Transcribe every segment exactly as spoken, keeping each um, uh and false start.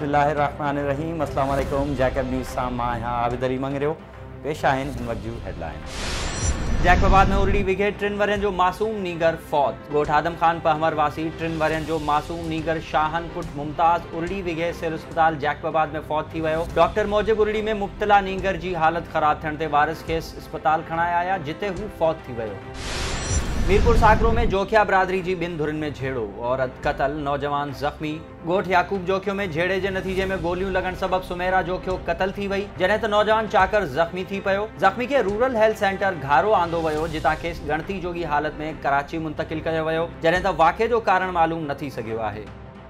बिस्मिल्लाहिर्रहमानिर्रहीम अस्सलाम वालेकुम। जैकब न्यूज़ सां मां आहियां आबिद अली मंगरियो। पेश आहिनि हिन वक़्त जूं हेडलाइन। जैकबाबाद में उरड़ी विघे टिन वरियनि जो मासूम नीगर फौत। ॻोठ आदम खान पहमर वासी टिन वरियनि जो मासूम नीगर शाहन पुट मुमताज़ उरड़ी विघे सिविल अस्पताल जैकबाबाद में फौत थी वियो। डॉक्टर मौजिब उरड़ी में मुब्तला नीगर जी हालत ख़राब थियण ते वारिस खेसि अस्पताल खणाए आया, जिते हू फौत थी वियो। मीरपुर साकरो में जोखिया बिरादरी जी ॿिनि धुरिन में झेड़ो, औरत क़तल, नौजवान ज़ख़्मी। ॻोठ याकूब जोखियो में झेड़े जे नतीजे में गोलियूं लॻण सबब सुमेरा जोखियो क़तल थी वई, जॾहिं त नौजवान चाकर ज़ख़्मी थी पियो। ज़ख़्मी खे रूरल हेल्थ सेंटर घारो आंदो वियो, जितां खेसि ॻणती जोगी हालत में कराची मुंतक़िल कयो वियो, जॾहिं त वाक़े जो कारण मालूम न थी सघियो आहे।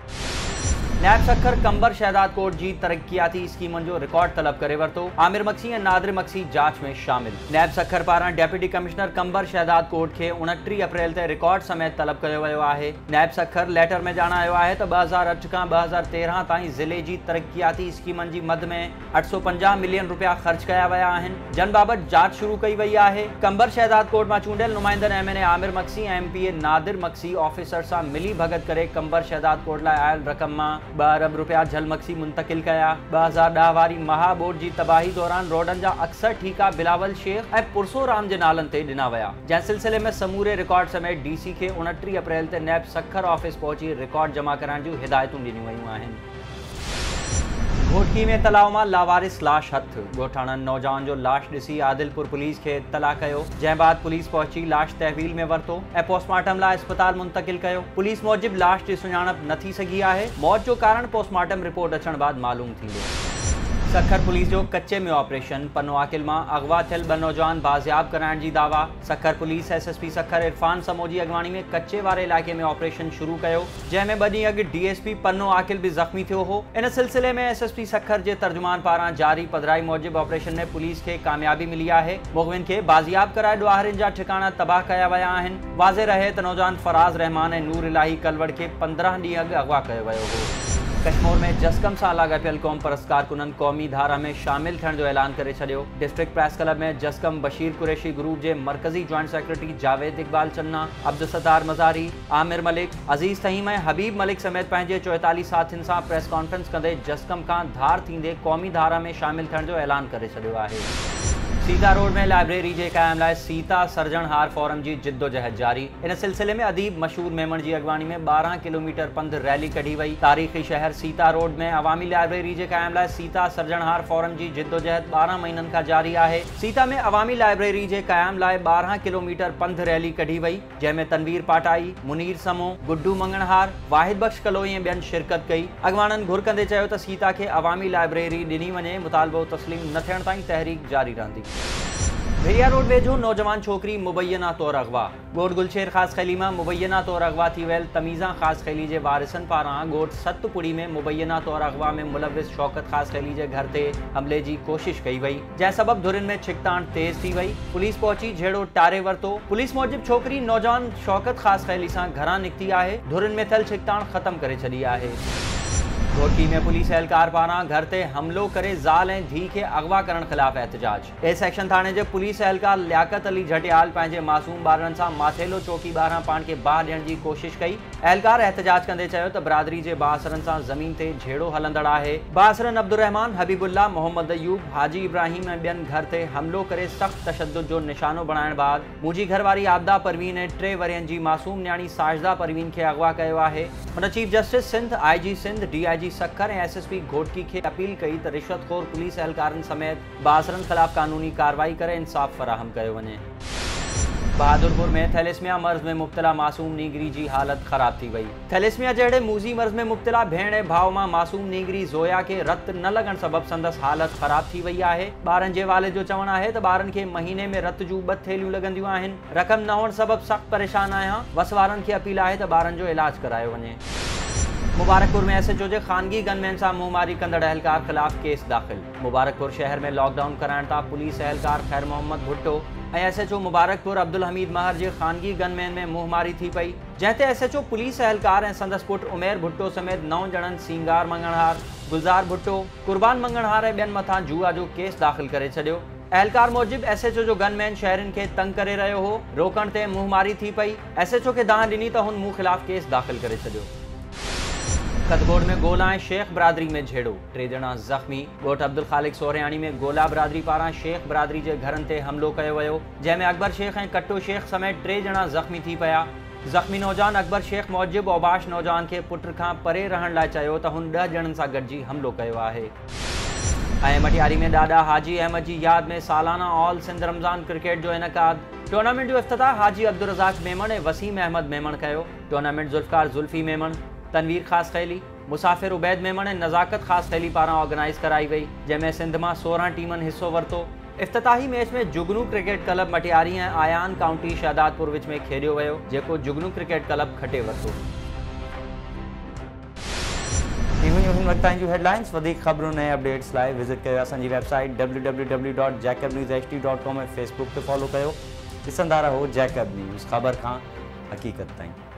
नैब सखर कंबर शहदाद कोट जी तरक्याती स्कीमुनि जो रिकॉर्ड तलब करे वरितो। आमिर मक्सी ऐं नादिर मक्सी जांच में शामिल। नैब सखर पारां डेप्यूटी कमिश्नर कंबर शहदाद कोट खे उणटीह अप्रैल ते रिकॉर्ड समेत तलब कयो वियो आहे। नैब सखर लेटर में ॼाणायो आहे त ॿ हज़ार अठ खां ॿ हज़ार तेरहं ताईं ज़िले जी तरक्याती स्कीमुनि जी मद में अठ सौ पंजाह मिलियन रुपया ख़र्च कया विया आहिनि, जन बाबति जांच शुरू कई वई आहे। कंबर शहदाद कोट मां चूंडियल नुमाइंदनि M N A Aamir Magsi ऐं M P A Nadir Magsi officer सां मिली भगत करे कंबर शहदाद कोट लाइ आयल रक़म मां ॿ अरब रुपया झल मक्सी मुंतकिल कया। ॿ हज़ार ॾह वारी महा बोर्ड जी तबाही दौरान रोडनि जा अक्सर ठीका बिलावल शेख ऐं पुरसोराम जे नालनि ते ॾिना विया, जंहिं सिलसिले में समूरे रिकॉर्ड समेत डी सी खे उणटीह अप्रैल ते नैब सखर ऑफिस पहुची रिकॉर्ड जमा कराइण जूं हिदायतूं ॾिनियूं वयूं आहिनि। घोटकी में तलाउ मां लावारिस लाश हथ। ॻोठाणनि नौजवान जो लाश ॾिसी आदिलपुर पुलिस खे इत्तला कयो, जंहिं बाद पुलिस पहुची लाश तहवील में वरितो ऐं पोस्टमार्टम लाइ अस्पताल मुंतकिल कयो। पुलिस मूजिब लाश जी सुञाणप न थी सघी आहे। मौत जो कारण पोस्टमार्टम रिपोर्ट अचण बाद मालूम थींदो। सखर पुलिस जो कच्चे में ऑपरेशन। पन्नो आकिल मां अगवा थियल ॿ नौजवान बाज़ियाब कराइण जी दावा। Sukkur police S S P Sukkur Irfan Samo जी अॻवानी में कच्चे वारे इलाइक़े में ऑपरेशन शुरू कयो, जंहिं में ॿ ॾींहं अॻु D S P Pano Aqil बि ज़ख़्मी थियो हो। इन सिलसिले में एस एस पी सखर जे तर्जुमान पारां जारी पधराई मूजिब ऑपरेशन में पुलिस खे कामयाबी मिली आहे। मुग़विन खे बाज़ियाब कराए ॾुआरिन जा ठिकाना तबाह कया विया आहिनि। वाज़े रहे त नौजवान फराज़ रहमान ऐं नूर इलाही कलवड़ खे पंद्रहं ॾींहं अॻु अगवा कयो वियो हो। कश्मीर में जस्कम सां लाॻापियल क़ौम परस्त कारकुननि क़ौमी धारा में शामिल थियण जो ऐलान करे छॾियो। डिस्ट्रिक्ट प्रेस क्लब में जस्कम बशीर कुरैशी ग्रुप जे मरकज़ी जॉइंट सेक्रेटरी जावेद इकबाल चन्ना, अब्दुसत्तार मज़ारी, आमिर मलिक, अज़ीज़ तहीम ऐं हबीब मलिक समेत पंहिंजे चोएतालीह साथियुनि सां प्रेस कॉन्फ्रेंस कंदे जस्कम खां धार थींदे क़ौमी धारा में शामिल थियण जो ऐलान करे छॾियो आहे। सीता रोड में लाइब्रेरी जे क़याम लाइ सीता सर्जनहार फोरम जी जिद्दोजहद जारी। इन सिलसिले में अदीब मशहूर मेमण जी अॻवानी में ॿारहं किलोमीटर पंध रैली कढी वई। तारीख़ी शहर सीता रोड में अवामी लाइब्रेरी जे क़याम लाइ सीता सर्जनहार फोरम जी जिद्दोजहद ॿारहं महीननि खां जारी आहे। सीता में अवामी लाइब्रेरी जे क़याम लाइ ॿारहं किलोमीटर पंध रैली कढी वई, जंहिंमें तनवीर पाटाई, मुनीर समो, गुड्डू मंगणहार, वाहिद बख्श कलोई ऐं ॿियनि शिरकत कई। अॻवाननि घुर कंदे चयो त सीता खे अवामी लाइब्रेरी ॾिनी वञे, मुतालबो तस्लीम न थियण ताईं तहरीक जारी रहंदी। भेड़िया रोड वेझो नौजवान छोकरी मुबैना तौर अगवा। ॻोठ गुलशेर ख़ास खैली मां मुबैना तौर अगवा थी वियल तमीज़ा ख़ास खैली जे वारिसनि पारां ॻोठ सतपुड़ी में मुबैना तौर अगवा में मुलविस शौकत ख़ास खैली जे घर ते हमले जी कोशिश कई वई, जंहिं सबब धुरिन में छिकताण तेज़ थी वई। पुलिस पहुची झेड़ो टारे वरितो। पुलिस मूजिब छोकरी नौजवान शौकत ख़ास खैली सां घरां निकिती आहे। धुरिन में थियल छिकताण ख़त्म करे छॾी आहे। घोटकी में पुलिस एहलकार पारां घर ते हमलो करे ज़ाल ऐं धी खे अगवा करण ख़िलाफ़ एहतजाज। ए सेक्शन थाणे जे पुलिस एहलकार लियाकत अली झटियाल पंहिंजे मासूम ॿारनि सां माथेलो चौकी ॿाहिरां पाण खे बाहि ॾियण जी कोशिश कई। एहलकार एहतजाज कंदे चयो त बिरादरी जे बासरनि सां ज़मीन ते झेड़ो हलंदड़ आहे। बासरनि अब्दुर्रहमान, हबीबुल्ला, मोहम्मद अयूब, हाजी इब्राहिम ऐं ॿियनि घर ते हमलो करे सख़्त तशद्दुद जो निशानो बणाइण बाद मुंहिंजी घरवारी आबदा परवीन ऐं टे वरियनि जी मासूम न्याणी साजिदा परवीन खे अगवा कयो आहे। हुन chief justice Sindh, I G Sindh, D I G Sukkur ऐं एस एस पी घोटकी खे अपील कई त रिश्वतखोर पुलिस एहलकारनि समेत बासरनि ख़िलाफ़ कानूनी कार्रवाई करे इंसाफ़ फराहम कयो वञे। बहादुरपुर में थैलेसमिया मर्ज़ में मुब्तला मासूम नीगरी जी हालत ख़राब थी वई। थैलेसमिया जहिड़े मूज़ी मर्ज़ में मुब्तला भेण ऐं भाउ मां मासूम नीगरी ज़ोया खे रत न लॻण सबब संदसि हालत ख़राब थी वई आहे। ॿारनि जे वालिद जो चवणु आहे त ॿारनि खे महीने में रत जूं ॿ थेलियूं लॻंदियूं आहिनि। रक़म न हुअण सबब सख़्तु परेशान आहियां। वसवारनि खे अपील आहे त ॿारनि जो इलाज करायो वञे। मुबारकपुर में एस एच ओ जे ख़ानगी गनमैन सां मुंहमारी कंदड़ एहलकार ख़िलाफ़ केस दाख़िल। मुबारकपुर शहर में लॉकडाउन कराइण तां पुलिस एहलकार खैर मोहम्मद भुट्टो ऐं S H O Mubarakpur Abdul Hamid Mahar जे ख़ानगी गनमैन में मुंहमारी थी पई, जंहिं ते एस एच ओ पुलिस एहलकार ऐं संदसि पुट उमेर भुट्टो समेत नौ ॼणनि सींगार मंगणहार, गुलज़ार भुट्टो, कुर्बान मंगणहार ऐं ॿियनि मथां जुआ जो केस दाख़िल करे छॾियो। एहलकार मूजिब एस एच ओ जो गनमैन शहरिन खे तंग करे रहियो हो। रोकण ते मुंहमारी थी पई। एस एच ओ खे दांह ॾिनी त हुन मूं ख़िलाफ़ केस दाख़िल करे छॾियो। कतगोड़ में गोला शेख बरादरी में झेड़ो, टे ॼणा ज़ख़्मी। ॻोठ अब्दुल ख़ालिक सोरियाणी में गोला बरादरी पारां शेख बरादरी जे घरनि ते हमलो कयो वियो, जंहिंमें अकबर शेख ऐं कट्टो शेख समेत टे ॼणा ज़ख़्मी थी पिया। ज़ख़्मी नौजवान अकबर शेख मौजिब औबाश नौजवान के पुट खां परे रहण लाइ चयो त हुन ॾह ॼणनि सां गॾिजी हमलो कयो आहे। ऐं मटियारी में ॾाॾा हाजी अहमद जी यादि में सालाना ऑल सिंध रमज़ान क्रिकेट जो इनकाद। टूर्नामेंट जो इफ्तिताह हाजी अब्दुल रज़ाक मेमन ऐं वसीम अहमद मेमन कयो। टूर्नामेंट ज़ुल्फ़कार ज़ुल्फ़ी मेमन, तनवीर ख़ास खैली, मुसाफ़िर उबैद मेमन ऐं नज़ाकत ख़ास खैली पारां ऑर्गेनाइज़ कराई वई, जंहिंमें सिंध मां सोरहं टीमनि हिसो वरितो। इफ्तिताही मैच में जुगनू क्रिकेट क्लब मटियारी ऐं आयान काउंटी शहदादपुर विच में खेॾियो वियो, जेको जुगनू क्रिकेट क्लब खटे वरितो। हिन वक़्त ताईं जूं हेडलाइंस। वधीक ख़बरुनि ऐं अपडेट्स लाइ विज़िट कयो असांजी website W W W dot Jacob news H D dot com ऐं फेसबुक ते फॉलो कयो। ॾिसंदा रहो जैकब न्यूज़, ख़बर खां हक़ीक़त ताईं।